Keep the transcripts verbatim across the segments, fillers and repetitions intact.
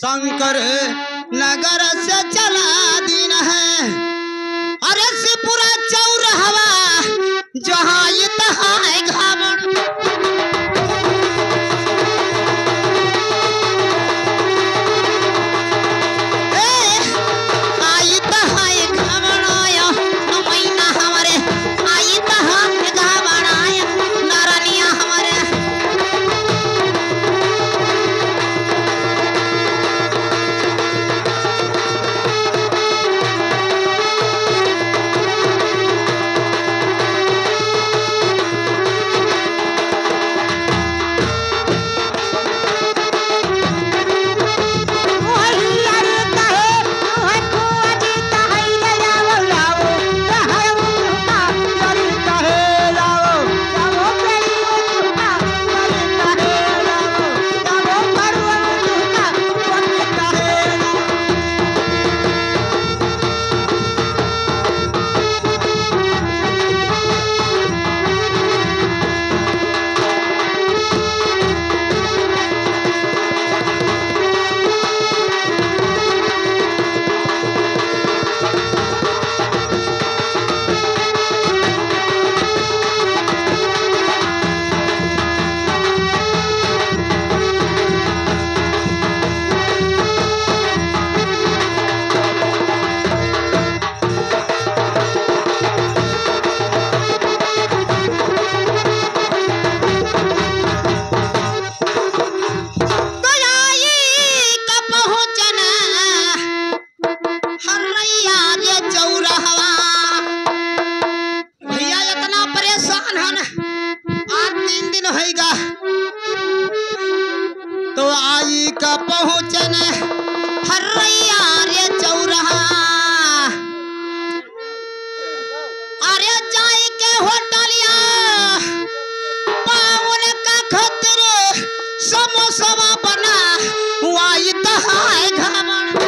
शंकर नगर से चला दिन है। अरे सिपुरा चौराहा जहाँ ये तहाँ है घावण। तो आई का पहुंचन हरैया रे चौराहा। अरे जाए के होटलिया पावन का खतर समोसा बना वाई तहाय घावण।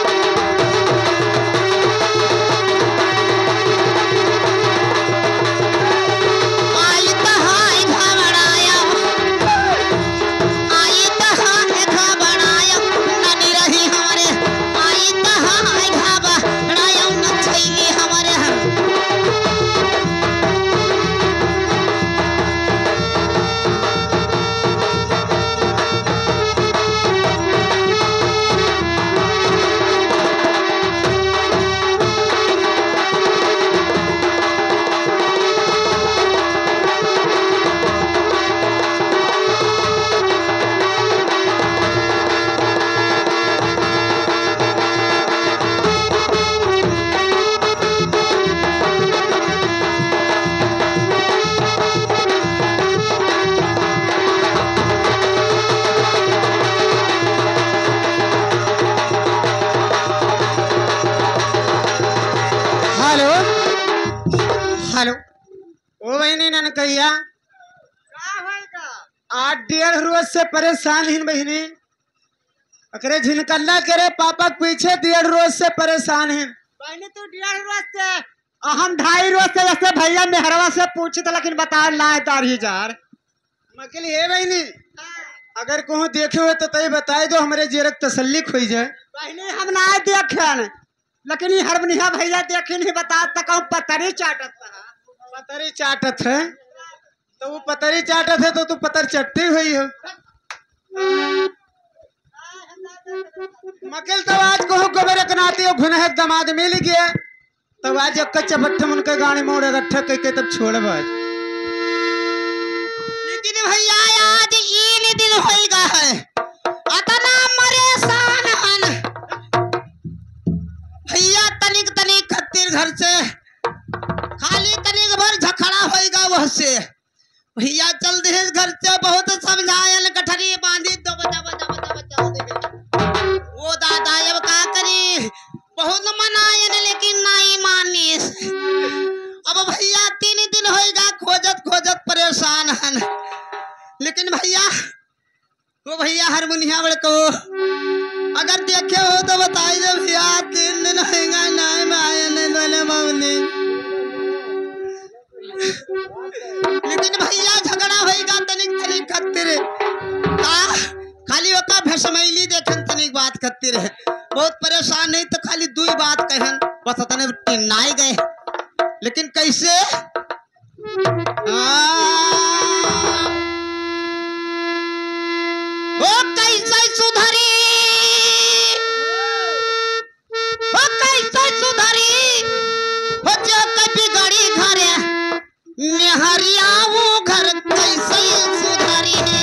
हेलो ओ बहनी नन कहिया आठ डेढ़ रोज से परेशान ही बहनी। अकरे झिनकल्ला करे पापा पीछे डेढ़ रोज से परेशान है बहनी। तू डेढ़ रोज से हम ढाई रोज से जैसे भैया मेहरवा से पूछी तो लेकिन बता ना तार हजार मकली है बहनी। अगर कहूँ देखे हो तो तय बताए दो हमारे जेरक तसल्ली खोई जाए बहनी। हम ना देखे लेकिन ये हरबनिया भैया देखे नहीं बता तक पतरी चाटत पतरी चाटत है तो वो पतरी चाटत है तो तू पतर चटती हुई हो मकल। तो आज कहूँ गोबर नाती हो घुनह दमाद मिल गया तो आज एक चपट्ठम उनके गाने मोड़ गट्ठा कह के तब छोड़ बाज। लेकिन भैया आज इन दिन होएगा है अतना परेशान हन भैया। तनिक तनिक खत्तिर घर से खाली तनिक भर झखड़ा होएगा वह से भैया चल दे घर से बहुत समझायल गठरी बांधी दो बजा बजा बजा बजा दे वो दादा अब का करी बहुत मनायन लेकिन नहीं मानी। अब भैया तीन दिन होएगा खोजत खोजत परेशान हन। लेकिन भैया वो भैया हारमोनिया बड़ को अगर देखे हो तो बताई दे भैया तीन दिन होएगा नहीं मायन दोले मौनी। लेकिन भैया झगड़ा होएगा तनिक तनिक खत्तिर का खाली ओका भसमैली देखन तनिक बात खातिर है बहुत परेशान नहीं तो खाली दू बात कहन बस तने टिन्नाई गए लेकिन कैसे ओ कैसे सुधरी ओ कैसे सुधरी हो जो कभी गड़ी घरे मेहरिया वो घर कैसे सुधरी है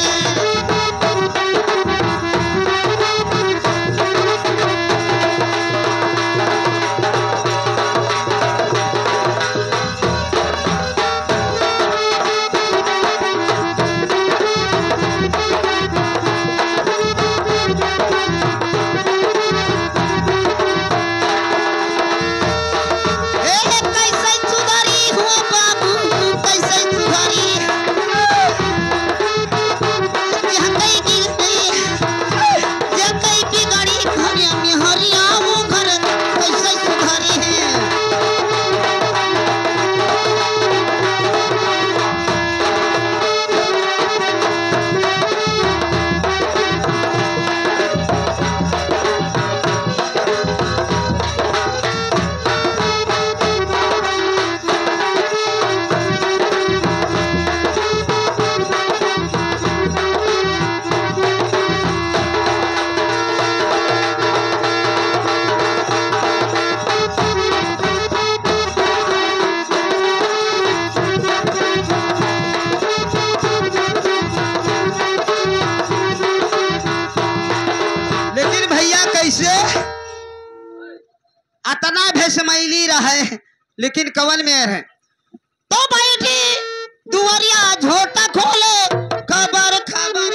अतना भेसमैली रहे लेकिन कवन में है तो बैठी दुवरिया झोटा खोले खबर खबर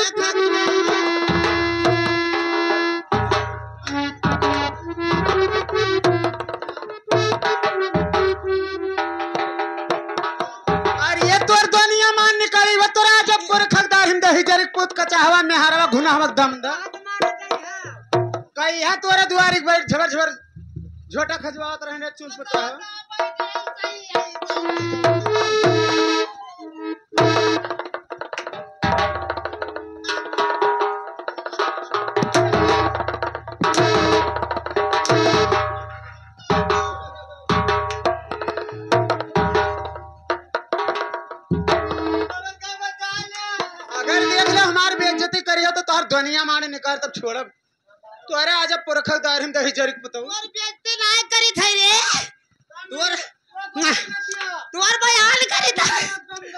अरे ये तोर दुनिया मान निकली वो तोरा जब पुर खगदार हिंद ही जरिक पुत का चाहवा में हारवा घुना हमक दम दा कई है तोरे दुआरी बैठ झबर झबर झोटा खजवावत रहने चुन पता अगर देख ले हमार बेइज्जती करियो तो तोहर दुनिया माने निकाल तब छोड़ब तोरे आज पुरखक दार हम दही जरिक बताऊ तोर बेइज्जती नहीं करी थई रे तोर तोर बयान करी थई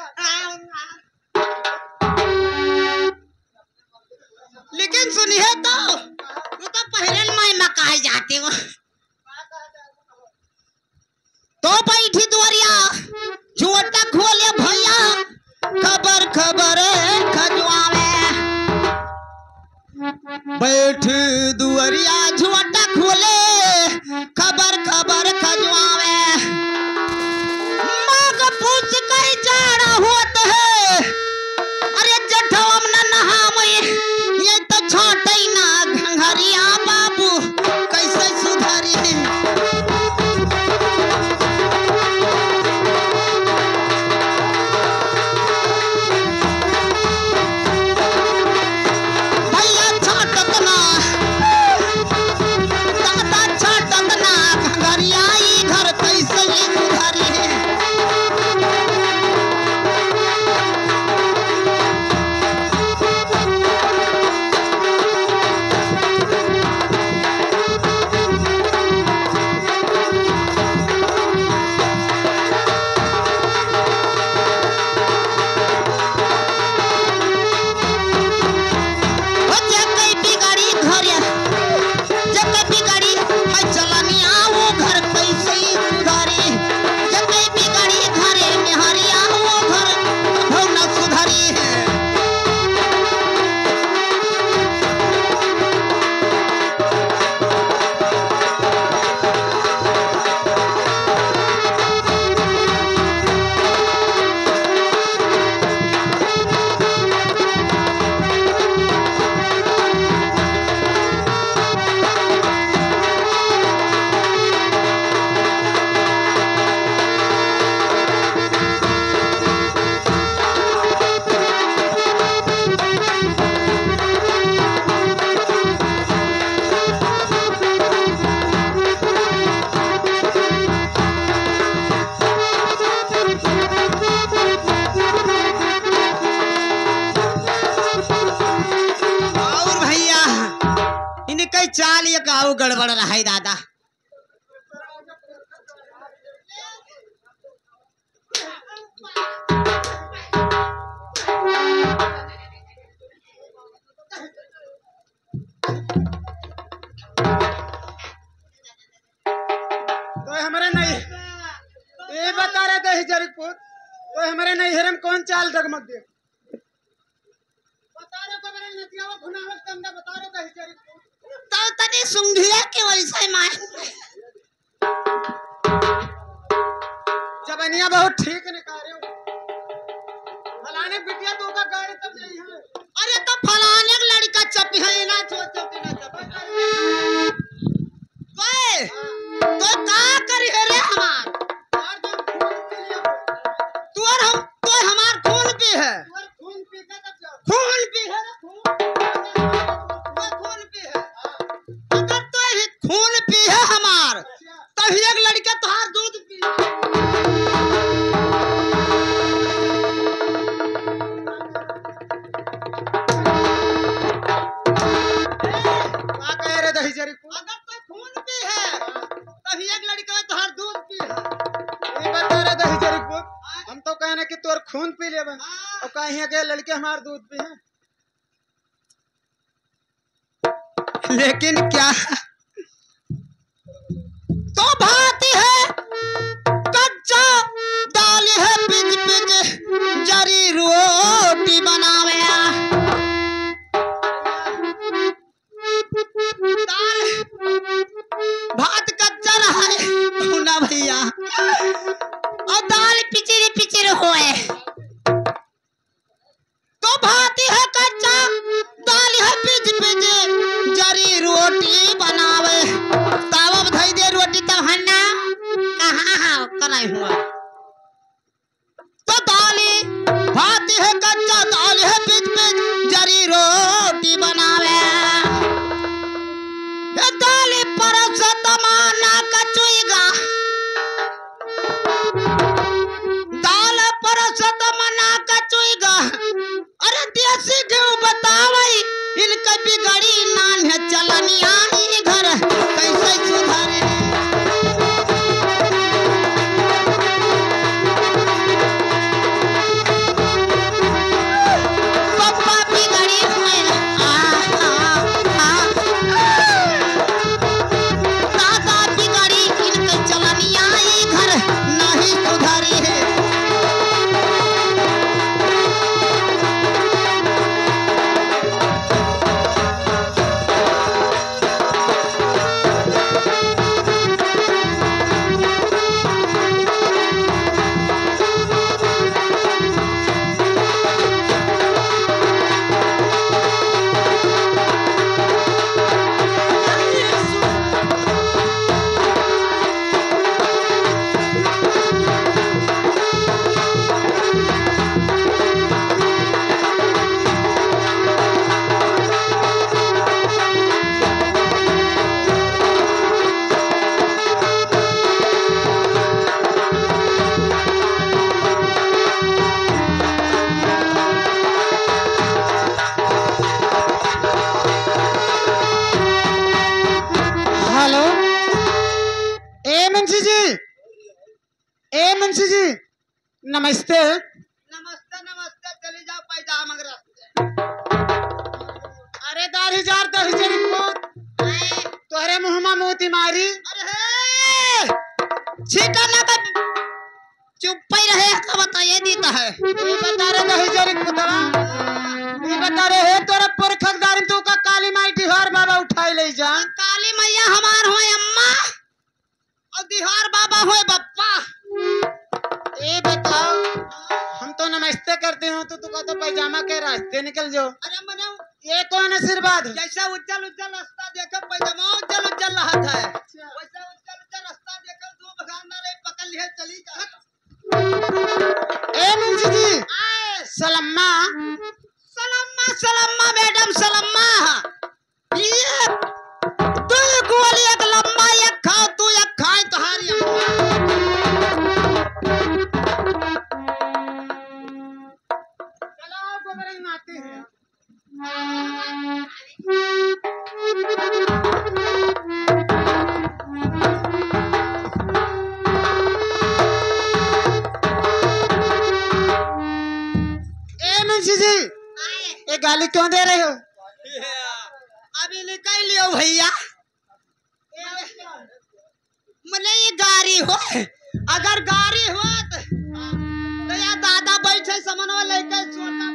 लेकिन सुनिए तो तू तो पहले माई मकाई जाती हो तो बैठी दुआरिया झोटा खोले भैया खबर खबर खजवावे बैठ दुआरिया झोटा खोले खबर खबर खजवावे माग पूछ कई जाड़ा होत है अरे जठवम न नहावे ये तो छोटई ना घंघरिया बाबू कैसे सुधारी है भैया छोटत ना चाल ये काऊ गड़बड़ रहा है दादा। तो हमारे नहीं ये बता रहे दही जरिक पुत तो हमारे नहीं हेरम कौन चाल डगमग दे बता रहे को मेरे नतिया वो घुनावत तंदा बता रहे दही जरिक पुत तो तने सुंघिया के वैसे मार जबनिया बहुत ठीक निकाले हो फलाने बिटिया तो का गाड़ी तब नहीं है। अरे तो फलाने का लड़का चप है ना सोचो कि ना चप ओए तो का करी है रे हमार यार तुम खून पी लिया तू और हम तो हमार खून पी है और खून पी के तब जाओ खून पी है ना खून तो खून पी है अगर तो ही खून पी है हमार तो ही एक लड़का तोहार दूध पी का कह रहे दही जरिक पुत अगर तो खून पी है तो ही एक लड़का तोहार दूध पी है ये बता रहे दही जरिक पुत हम तो कहने कि तोर खून पी ले बन और कहीं के लड़के हमार दूध पी हैं। लेकिन क्या तो भाती है कच्चा दाल है पिज पिज जरी रोटी बनावे दाल भात कच्चा रहा है ना भैया और दाल पिचिर पिचिर होए तो भाती है कच्चा दाल है पिज पिज जरी रोटी बनावे तावा बधाई दे रोटी तब हन्ना कहाँ हाँ कनाई हुआ तो दाली भाती है कच्चा दाल है पिज पिज जरी रोटी बनावे ये दाली परस तमाना कचुईगा दाल परस तमाना कचुईगा अरे देसी घी बतावई इनका बिगड़ी नान है चलनिया ई घर कैसे सुधारे पप्पा बिगड़ी हुए आ आ आ दादा बिगड़ी इनका चलनिया ई घर नहीं सुधारी है हेलो ए मुंशी जी ए मुंशी जी नमस्ते नमस्ते नमस्ते चली जाओ पैजामा के रास्ते अरे दार हजार दही जरिक पुत आए, तोहरे मुहमा मोती मारी अरे हे छीका ना कर चुप ही रहे तो बताइए देता है ये बता रहे दही जरिक पुतवा ये बता रहे है तोरा पुरखदारी तू का काली माई टिहार बाबा उठाई ले जा काली मैया हमार होए अम्मा और दिहार बाबा होए बप्पा ये बताओ हम तो नमस्ते करते हो तो तू कहता पैजामा के रास्ते निकल जाओ अरे मने ये कौन आशीर्वाद है जैसा उज्जवल उज्जवल रास्ता देखो पैजामा उज्जवल उज्जवल रहत है वैसा उज्जवल उज्जवल रास्ता देखो दो बगाना रे पकड़ लिए चली जा ए मुंशी जी आए सलम्मा सलम्मा सलम्मा मैडम सलम्मा ये तू गोली एक लम्बा एक खाओ तू एक खाए तुम्हारी चलो गोबरे नाते हैं क्यों दे रहे हो? अभी निकल लियो भैया। मने ये गाड़ी हो, अगर गाड़ी हो तो, तो या दादा बैठे समनवा लेके छोटा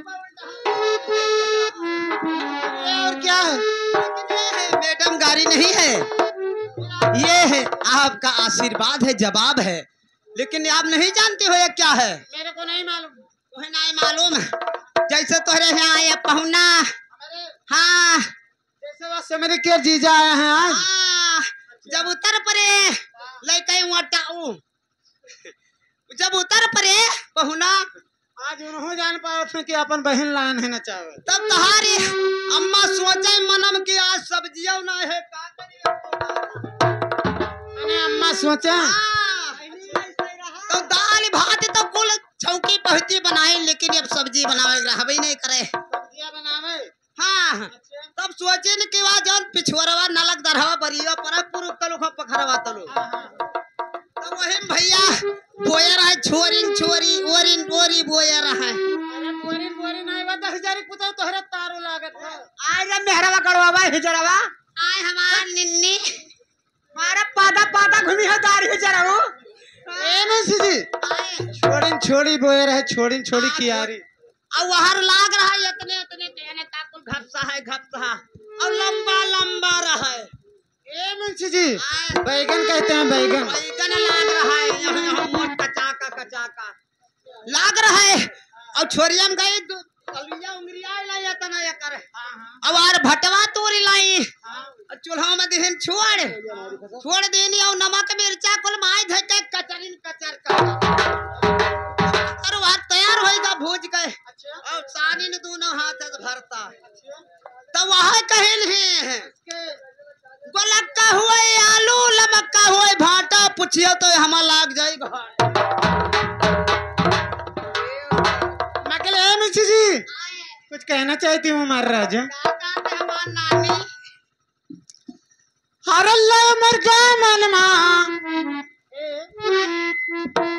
ये और क्या है? लेकिन ये है मैडम गाड़ी नहीं है, ये है आपका आशीर्वाद है, जवाब है। लेकिन आप नहीं जानते हो ये क्या है? मेरे को नहीं मालूम। तुम्हें नहीं मालूम? जैसे तोहरे यहाँ आए पहुना, हाँ जैसे बस से मेरे के जीजा आए हैं आज। हाँ, जब उतर पड़े लेके वटाऊ, जब उतर पड़े पहुना, आज उन्होंने जान पाओ थे कि अपन बहन लान है ना चाहे। तब तुम्हारी अम्मा सोचे मनम की आज सब्जियों ना है का करिए। मैंने अम्मा सोचा हाँ, तो दाल भात तो कुल चौकी पहती बनाई, लेकिन अब सब्जी बनावे रहबे नहीं करे। सब्जियां बनावे। हाँ, तब सोचे न कि वहाँ जौन पिछुआरवा नलक दरहवा बरिया पर पुरु तलु खा पखरवा तलु। तब वही भैया बोया रहा छोरिन छोरी ओरिन ओरी बोया रहा। अरे बोरी बोरी नहीं बता हजारी पुतो तोहरा तारो लागत है। आज हम मेहरवा करवावा हिजरवा। आए हमार निन्नी मारा पादा पादा घूमी है दारी हिजरवा। ए नहीं सीधी। आए छोड़िन छोड़ी बोए रहे छोड़िन छोड़ी कियारी। और वहर लाग रहा है इतने इतने कहने ताकुल घपसा है घपसा और लंबा लंबा रहा है। ए मुंशी जी आए बैगन कहते हैं बैगन। बैगन लाग रहा है, यहाँ यहाँ मोट कचाका कचाका लाग रहा है। और छोरिया में गई दो अलुया उंगलिया लाया तना या करे। अब आर भटवा तोरी लाई और चूल्हा में दिहन छोड़ छोड़ देनी और नमक मिर्चा कुल माय धइ के कचरिन कचर कर तर बात तैयार होएगा भूज गए और सानी ने दोनों हाथ से भरता। तो वहां कहल है गोलक्का हुए आलू लमक्का हुए भाटा पूछियो तो हमा लाग जाए घर। मकले ए मुंशी जी कुछ कहना चाहती हूँ मार राजा। हमार नानी हर अल्लाह मर गा मन मा